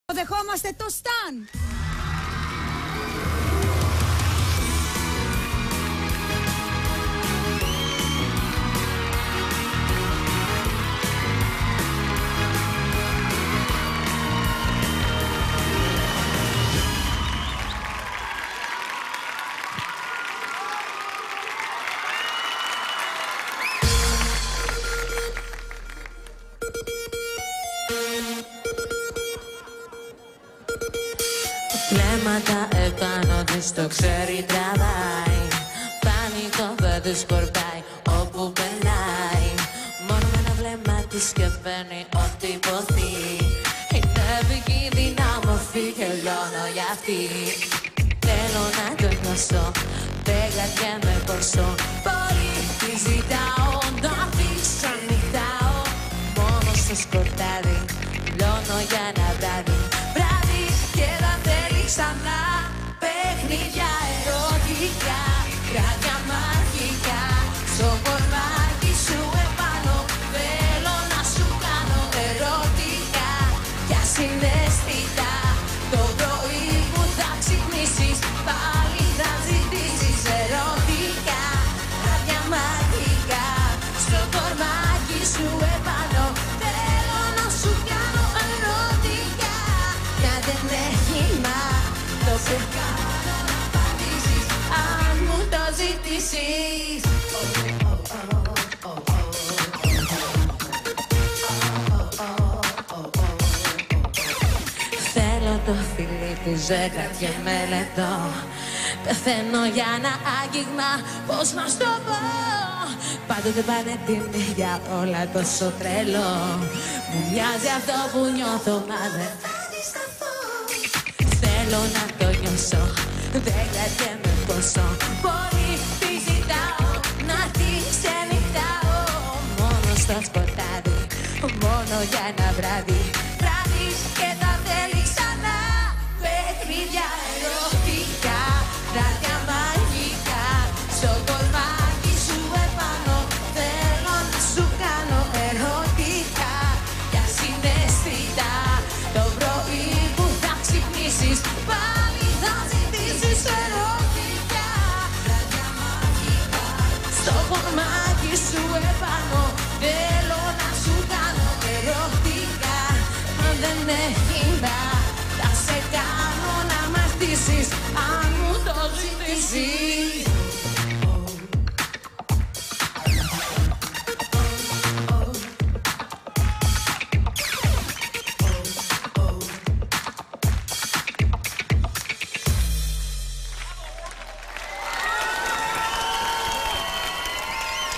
Δεχόμαστε το Σταν. Βλέμματα επάνω της το ξέρει τραβάει. Πανικό δεν του σκορπάει όπου περνάει. Μόνο με ένα βλέμμα της και παίρνει ό,τι υποθεί. Είναι επικίνδυνα μορφή και λιώνω για αυτή. Θέλω να το νιώσω, δεν κρατιέμαι πόσο. Πολύ τη ζητάω, να αφήσω νυχτάω. Μόνο στο σκοτάδι, λιώνω για ένα βράδυ. Βράδυ και θα θέλει ξανά παιχνίδια ερωτικά. Κράτια μαγικά, στο κορμάκι σου επάνω. Θέλω να σου κάνω ερωτικά για συναισθητά. Το πρωί που θα ξυπνήσεις πάλι θα ζητήσεις ερωτικά. Κράτια μαγικά, στο κορμάκι σου επάνω. Θέλω να σου κάνω ερωτικά. Κι αν δεν έχει μα το σε κάνω να απαντήσεις αν μου το ζητήσεις. Θέλω το φιλί που ζέγρα και μελετώ. Πεθαίνω για ένα άγγιγμα, πώς να στο πω. Πάντοτε πανέτοιμη για όλα τόσο τρελό. Μου μοιάζει αυτό που νιώθω, μα δεν θα αντισταθώ. Θέλω να το νιώσω, δεν κρατιέμαι πόσο. Πολύ τη ζητάω, να τη ξενυχτάω. Μόνο στο σκοτάδι, μόνο για ένα βράδυ.